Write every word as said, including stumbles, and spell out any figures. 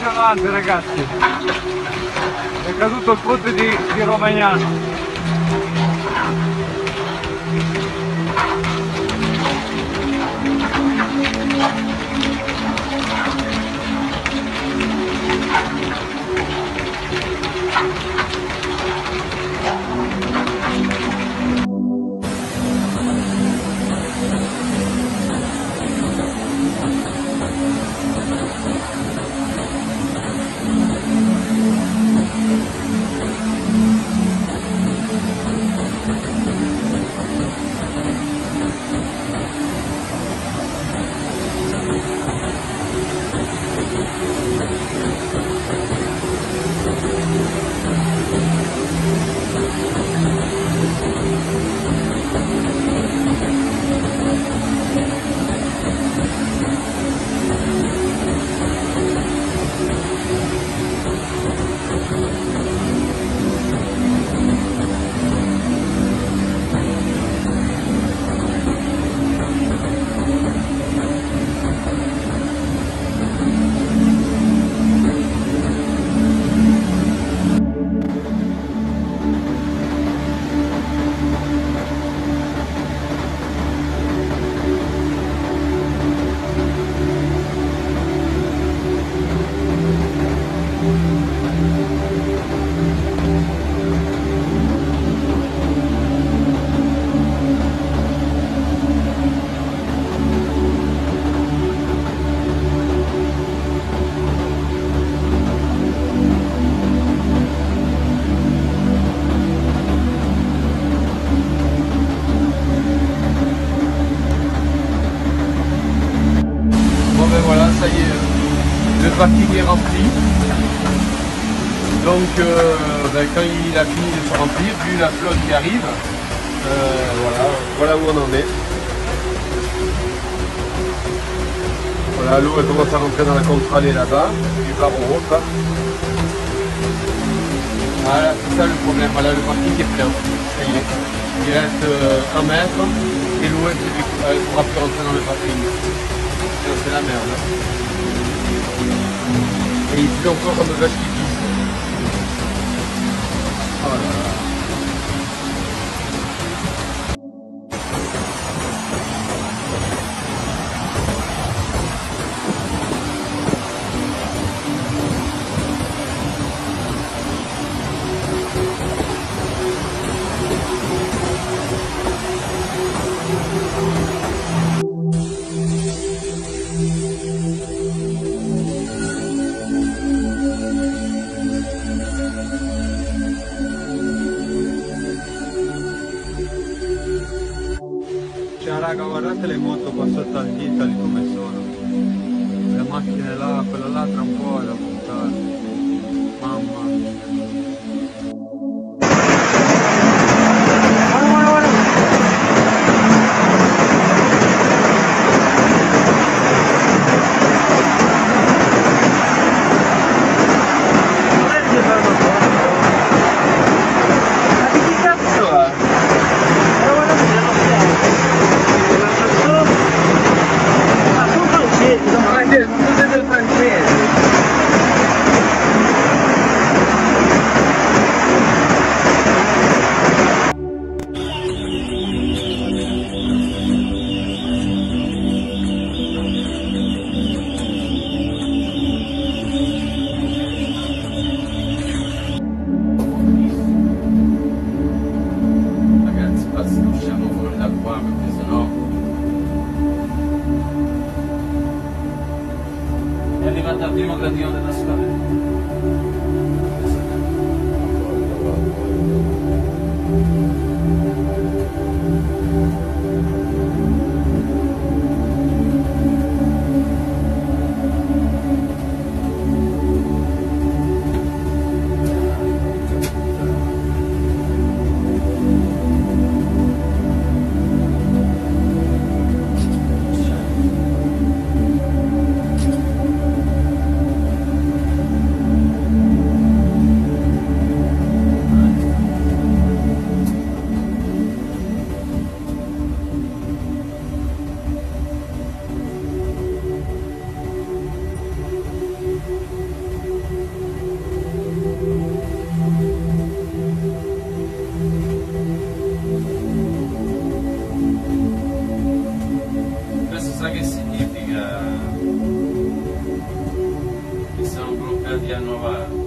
Impressionante ragazzi, è caduto il ponte di, di Romagnano. Le parking est rempli, donc euh, ben, quand il a fini de se remplir, vu la flotte qui arrive, euh, voilà, voilà où on en est. Voilà, l'eau elle commence à rentrer dans la contre-allée là-bas, du bar au haut. Voilà, c'est ça le problème, voilà le parking est plein, ça y est. Il reste euh, un mètre et l'eau elle ne pourra plus rentrer dans le parking. C'est la merde. Et il pleut encore comme vache qui pisse. Oh là là. Raga, guardate le moto qua sotto al Italy come sono, le macchine là, quella là tra un po' è da buttare, mamma mia. È arrivato al primo gradino della scaletta. che significa che siamo bloccati a Novara?